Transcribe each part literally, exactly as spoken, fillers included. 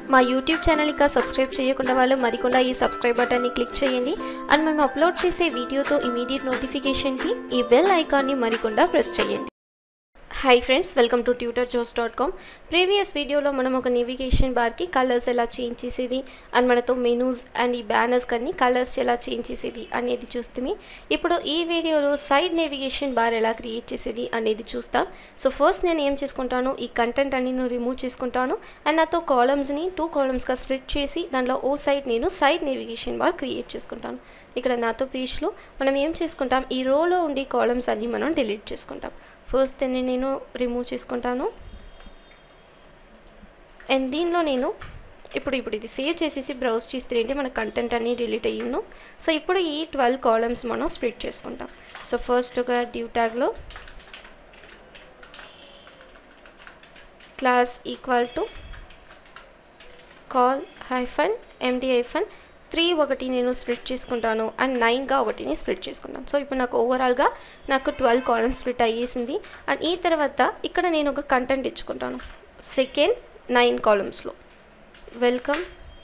మా YouTube channel ఇంకా subscribe చేయకుండా వాళ్ళు మరికొండ ఈ సబ్స్క్రైబ్ బటన్ని క్లిక్ చేయండి అండ్ మేము అప్లోడ్ చేసే వీడియోతో ఇమీడియట్ నోటిఫికేషన్కి ఈ బెల్ ఐకాన్ని మరికొండ ప్రెస్ చేయండి. Hi friends, welcome to tutor joes dot com. Previous video lo manam oka navigation bar ki colors ela change chesedi and manato menus and ee banners kanni colors ela change chesedi anedi chustimi. Ippudu ee video lo side navigation bar ela create chesedi anedi chustam. So first nenu em chesukuntanu ee content anni nu remove chesukuntanu and nato columns ni two columns ga split chesi danlo o side nenu side navigation bar create chesukuntanu. ikkada nato page lo manam em chesukuntam ee row lo undi columns anni manam delete chesukuntam. First దీన్ని నేను remove చేసుకుంటాను and దీనిలో నేను ఇప్పుడు ఇప్పుడు ఇది save చేసేసి browse చేస్తే ఏంటి మన కంటెంట్ అన్నీ డిలీట్ అయ్యిండు. సో ఇప్పుడు ఈ ట్వెల్వ్ కాలమ్స్ మనం స్ప్లిట్ చేసుకుంటాం. సో ఫస్ట్ ఒక డివ్ ట్యాగ్లో class equal to col hyphen MD hyphen three ఒకటి నేను స్ప్లిట్ చేసుకుంటాను అండ్ నైన్గా ఒకటిని స్ప్లిట్ చేసుకుంటాను. సో ఇప్పుడు నాకు ఓవరాల్గా నాకు ట్వెల్వ్ కాలమ్స్ స్ప్లిట్ అయ్యేసింది. అండ్ ఈ తర్వాత ఇక్కడ నేను ఒక కంటెంట్ ఇచ్చుకుంటాను సెకండ్ నైన్ కాలమ్స్లో welcome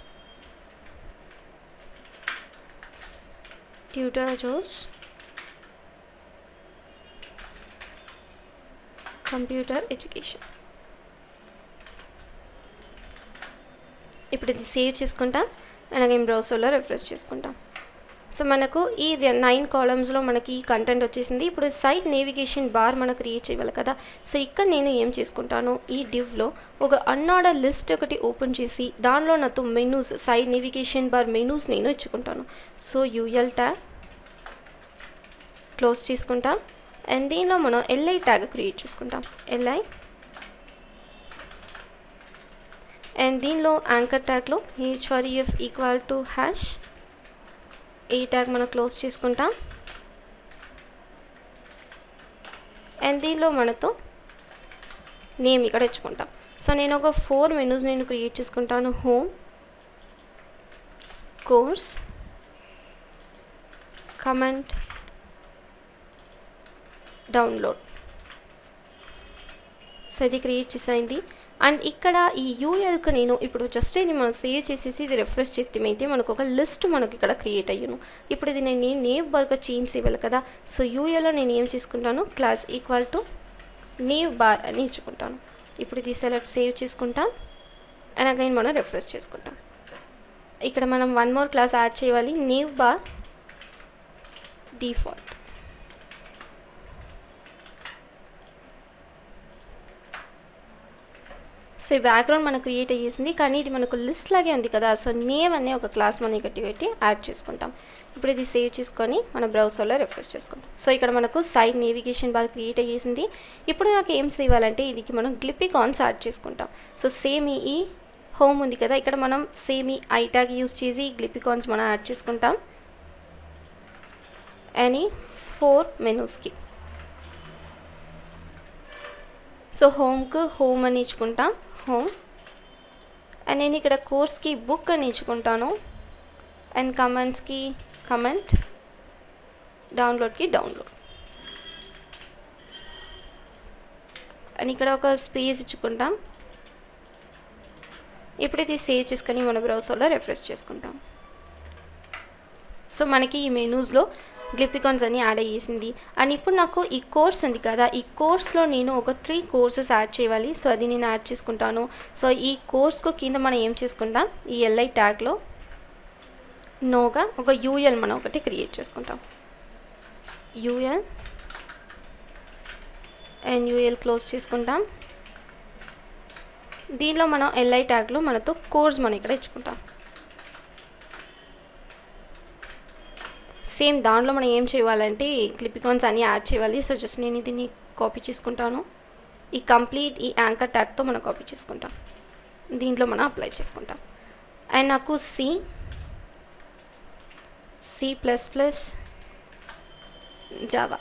Tutor Joe's Computer Education. ఇప్పుడు ఇది సేవ్ చేసుకుంటాం అలాగే బ్రౌజర్లో రిఫ్రెష్ చేసుకుంటాం. సో మనకు ఈ నైన్ కాలమ్స్లో మనకి ఈ కంటెంట్ వచ్చేసింది. ఇప్పుడు సైడ్ నేవిగేషన్ బార్ మనం క్రియేట్ చేయాలి కదా. సో ఇక్కడ నేను ఏం చేసుకుంటాను ఈ డివ్లో ఒక అన్ఆర్డర్ లిస్ట్ ఒకటి ఓపెన్ చేసి దానిలో నాతో menus side navigation bar menus నేను ఇచ్చుకుంటాను. సో యూఎల్ ట్యాగ్ క్లోజ్ చేసుకుంటాం అండ్ దీనిలో మనం ఎల్ఐ ట్యాగ్ క్రియేట్ చేసుకుంటాం ఎల్ఐ అండ్ దీనిలో యాంకర్ ట్యాగ్లో హెచ్ఆర్ఈఎఫ్ ఈక్వల్ టు హ్యాష్ ఈ ట్యాగ్ మనం క్లోజ్ చేసుకుంటాం అండ్ దీనిలో మనతో నేమ్ ఇక్కడ ఇచ్చుకుంటాం. సో నేను ఒక ఫోర్ మెనూస్ నేను క్రియేట్ చేసుకుంటాను home course comment download. So ఇది క్రియేట్ చేసింది అండ్ ఇక్కడ ఈ యూఎల్కి నేను ఇప్పుడు జస్ట్ ఇది మనం సేవ్ చేసేసి ఇది రిఫ్రెష్ చేస్తే అయితే మనకు ఒక లిస్ట్ మనకి ఇక్కడ క్రియేట్ అయ్యాను. ఇప్పుడు ఇది నేను నేవ్ బార్గా చేంజ్ చేయాలి కదా. సో యూఎల్లో నేను ఏం చేసుకుంటాను class equal to nav bar అని ఇచ్చుకుంటాను. ఇప్పుడు ఇది సెలెక్ట్ సేవ్ చేసుకుంటాం అండ్ అగైన్ మనం రిఫ్రెష్ చేసుకుంటాం. ఇక్కడ మనం వన్ మోర్ క్లాస్ యాడ్ చేయాలి నేవ్ బార్ డిఫాల్ట్. సో ఈ బ్యాక్గ్రౌండ్ మనకు క్రియేట్ అయ్యేసింది కానీ ఇది మనకు లిస్ట్ లాగే ఉంది కదా. సో నేమ్ అనే ఒక క్లాస్ మనం గట్టి పెట్టి యాడ్ చేసుకుంటాం. ఇప్పుడు ఇది సేవ్ చేసుకొని మన బ్రౌజర్లో రిఫ్రెష్ చేసుకుంటాం. సో ఇక్కడ మనకు సైడ్ నేవిగేషన్ బార్ క్రియేట్ అయ్యేసింది. ఇప్పుడు నాకు ఏం చేయాలంటే ఇదికి మనం గ్లిపికాన్స్ యాడ్ చేసుకుంటాం. సో సేమ్ ఈ హోమ్ ఉంది కదా ఇక్కడ మనం సేమ్ ఈ ఐ ట్యాగ్ యూజ్ చేసి గ్లిపికాన్స్ మనం యాడ్ చేసుకుంటాం అని ఫోర్ మెనూస్కి. సో హోమ్కు హోమ్ అని ఇచ్చుకుంటాం హోమ్ అండ్ నేను ఇక్కడ కోర్స్కి బుక్ అని ఇచ్చుకుంటాను అండ్ కమెంట్స్కి కమెంట్ డౌన్లోడ్కి డౌన్లోడ్ అండ్ ఇక్కడ ఒక స్పేస్ ఇచ్చుకుంటాం. ఇప్పుడు ఇది సేవ్ చేసుకొని మన బ్రౌజర్లో రిఫ్రెష్ చేసుకుంటాం. సో మనకి ఈ మెనూస్లో గ్లిపికాన్స్ అని యాడ్ అయ్యేసింది అండ్ ఇప్పుడు నాకు ఈ కోర్స్ ఉంది కదా ఈ కోర్స్లో నేను ఒక త్రీ కోర్సెస్ యాడ్ చేయాలి. సో అది నేను యాడ్ చేసుకుంటాను. సో ఈ కోర్స్కు కింద మనం ఏం చేసుకుంటాం ఈ ఎల్ఐ ట్యాగ్లో నోగా ఒక యూఎల్ మనం ఒకటి క్రియేట్ చేసుకుంటాం యూఎల్ అండ్ యూఎల్ క్లోజ్ చేసుకుంటాం. దీనిలో మనం ఎల్ఐ ట్యాగ్లో మనతో కోర్స్ మనం ఇక్కడ ఇచ్చుకుంటాం. సేమ్ దాంట్లో మనం ఏం చేయాలంటే గ్లిపికాన్స్ అన్నీ యాడ్ చేయాలి. సో జస్ట్ నేను దీన్ని కాపీ చేసుకుంటాను ఈ కంప్లీట్ ఈ యాంకర్ ట్యాగ్తో మనం కాపీ చేసుకుంటాం దీంట్లో మనం అప్లై చేసుకుంటాం. అండ్ నాకు C C plus plus Java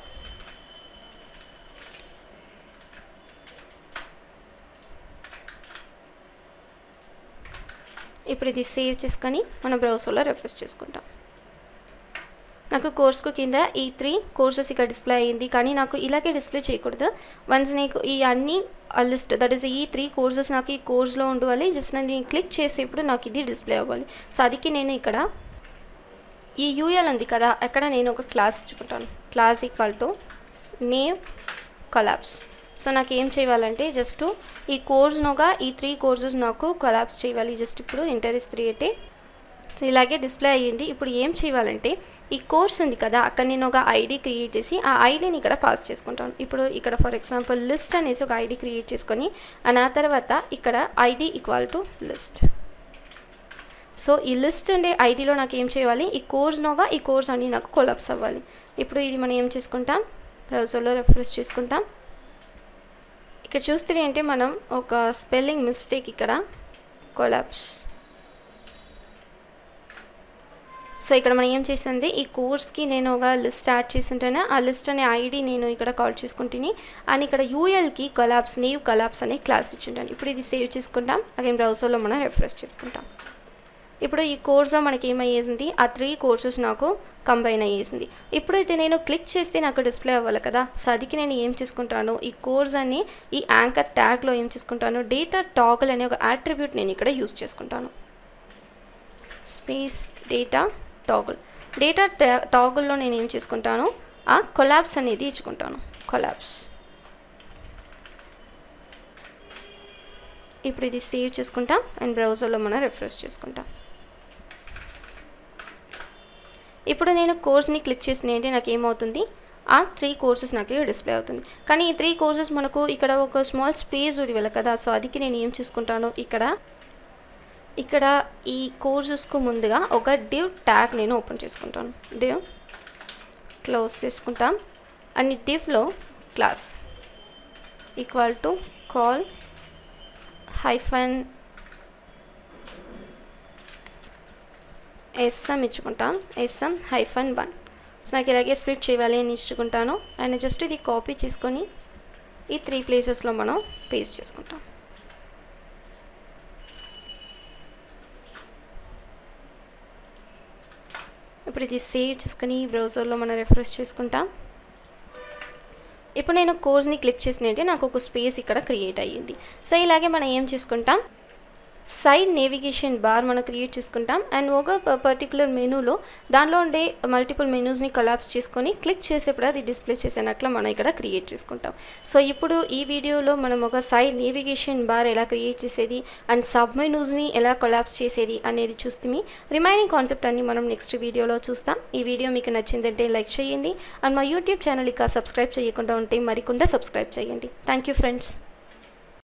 ఇప్పుడు ఇది సేవ్ చేసుకొని మన బ్రౌజర్లో రిఫ్రెష్ చేసుకుంటాం. నాకు కోర్సుకు కింద ఈ త్రీ కోర్సెస్ ఇక్కడ డిస్ప్లే అయ్యింది కానీ నాకు ఇలాగే డిస్ప్లే చేయకూడదు. వన్స్ నీకు ఈ అన్ని ఆ లిస్ట్ దట్ ఈస్ ఈ త్రీ కోర్సెస్ నాకు ఈ కోర్స్లో ఉండాలి. జస్ట్ నేను క్లిక్ చేసేప్పుడు నాకు ఇది డిస్ప్లే అవ్వాలి. సో అదికి నేను ఇక్కడ ఈ యూఎల్ ఉంది కదా, అక్కడ నేను ఒక క్లాస్ ఇచ్చుకుంటాను. Class equal to name collapse. So నాకు ఏం చేయాలంటే జస్ట్ ఈ కోర్స్నోగా ఈ త్రీ కోర్సెస్ నాకు కొలాబ్స్ చేయాలి. జస్ట్ ఇప్పుడు ఎంటర్ ఇస్ క్రియేటెడ్. సో ఇలాగే డిస్ప్లే అయ్యింది. ఇప్పుడు ఏం చేయాలంటే ఈ కోర్స్ ఉంది కదా, అక్కడ నేను ఒక ఐడి క్రియేట్ చేసి ఆ ఐడిని ఇక్కడ పాస్ చేసుకుంటాను. ఇప్పుడు ఇక్కడ ఫర్ ఎగ్జాంపుల్ లిస్ట్ అనేసి ఒక ఐడి క్రియేట్ చేసుకొని అండ్ ఆ తర్వాత ఇక్కడ ID equal to list. So ఈ లిస్ట్ ఉండే ఐడిలో నాకు ఏం చేయాలి, ఈ కోర్స్నోగా ఈ కోర్స్ అని నాకు కొలాప్స్ అవ్వాలి. ఇప్పుడు ఇది మనం ఏం చేసుకుంటాం, బ్రౌజర్లో రిఫ్రెష్ చేసుకుంటాం. ఇక్కడ చూస్తే అంటే మనం ఒక స్పెల్లింగ్ మిస్టేక్ ఇక్కడ కొలాప్స్. సో ఇక్కడ మనం ఏం చేసింది, ఈ కోర్స్కి నేను ఒక లిస్ట్ యాడ్ చేస్తుంటేనే ఆ లిస్ట్ అనే ఐడి నేను ఇక్కడ కాల్ చేసుకుంటుని అండ్ ఇక్కడ యూఎల్కి కొలాబ్స్ నేవ్ కొలాబ్స్ అనే క్లాస్ ఇచ్చుంటాను. ఇప్పుడు ఇది సేవ్ చేసుకుంటాం. అగైన్ బ్రౌజర్లో మనం రిఫ్రెష్ చేసుకుంటాం. ఇప్పుడు ఈ కోర్స్లో మనకి ఏమయ్యేసింది, ఆ త్రీ కోర్సెస్ నాకు కంబైన్ అయ్యేసింది. ఇప్పుడు అయితే నేను క్లిక్ చేస్తే నాకు డిస్ప్లే అవ్వాలి కదా. సో అదికి నేను ఏం చేసుకుంటాను, ఈ కోర్స్ అని ఈ యాంకర్ ట్యాగ్లో ఏం చేసుకుంటాను, డేటా టాగుల్ అనే ఒక అట్రిబ్యూట్ నేను ఇక్కడ యూజ్ చేసుకుంటాను. Space data toggle. డేటా టాగుల్లో నేను ఏం చేసుకుంటాను, ఆ కొలాబ్స్ అనేది ఇచ్చుకుంటాను. కొలాబ్స్. ఇప్పుడు ఇది సేవ్ చేసుకుంటాం అండ్ బ్రౌజర్లో మనం రిఫ్రెష్ చేసుకుంటాం. ఇప్పుడు నేను కోర్స్ని క్లిక్ చేసిన ఏంటి నాకు ఏమవుతుంది, ఆ త్రీ కోర్సెస్ నాకు డిస్ప్లే అవుతుంది. కానీ ఈ త్రీ కోర్సెస్ మనకు ఇక్కడ ఒక స్మాల్ స్పేస్ ఉడివాలి కదా. సో అదికి నేను ఏం చేసుకుంటాను, ఇక్కడ ఇక్కడ ఈ కోర్సెస్కు ముందుగా ఒక డివ్ ట్యాగ్ నేను ఓపెన్ చేసుకుంటాను. డివ్ క్లోజ్ చేసుకుంటాం అండ్ డివ్లో class equal to col hyphen SM ఇచ్చుకుంటాం. SM hyphen one. సో నాకు ఇలాగే స్ప్లిట్ చేయాలి అని ఇచ్చుకుంటాను అండ్ జస్ట్ ఇది కాపీ చేసుకొని ఈ త్రీ ప్లేసెస్లో మనం పేస్ట్ చేసుకుంటాం. ఇప్పుడు ఇది సేవ్ చేసుకొని బ్రౌజర్లో మనం రిఫ్రెష్ చేసుకుంటాం. ఇప్పుడు నేను కోర్స్ని క్లిక్ చేసినట్టే నాకు ఒక స్పేస్ ఇక్కడ క్రియేట్ అయ్యింది. సో ఇలాగే మనం ఏం చేసుకుంటాం, సైడ్ నేవిగేషన్ బార్ మనం క్రియేట్ చేసుకుంటాం అండ్ ఒక పర్టికులర్ మెనూలో దానిలో ఉండే మల్టిపుల్ మెనూస్ని కొలాప్స్ చేసుకొని క్లిక్ చేసేప్పుడు అది డిస్ప్లే చేసేనట్లా మనం ఇక్కడ క్రియేట్ చేసుకుంటాం. సో ఇప్పుడు ఈ వీడియోలో మనం ఒక సైడ్ నేవిగేషన్ బార్ ఎలా క్రియేట్ చేసేది అండ్ సబ్ మెనూస్ని ఎలా కొలాప్స్ చేసేది అనేది చూస్తే రిమైనింగ్ కాన్సెప్ట్ అన్ని మనం నెక్స్ట్ వీడియోలో చూస్తాం. ఈ వీడియో మీకు నచ్చిందంటే లైక్ చేయండి అండ్ మా యూట్యూబ్ ఛానల్ ఇక సబ్స్క్రైబ్ చేయకుండా ఉంటే మరికొండ సబ్స్క్రైబ్ చేయండి. Thank you friends.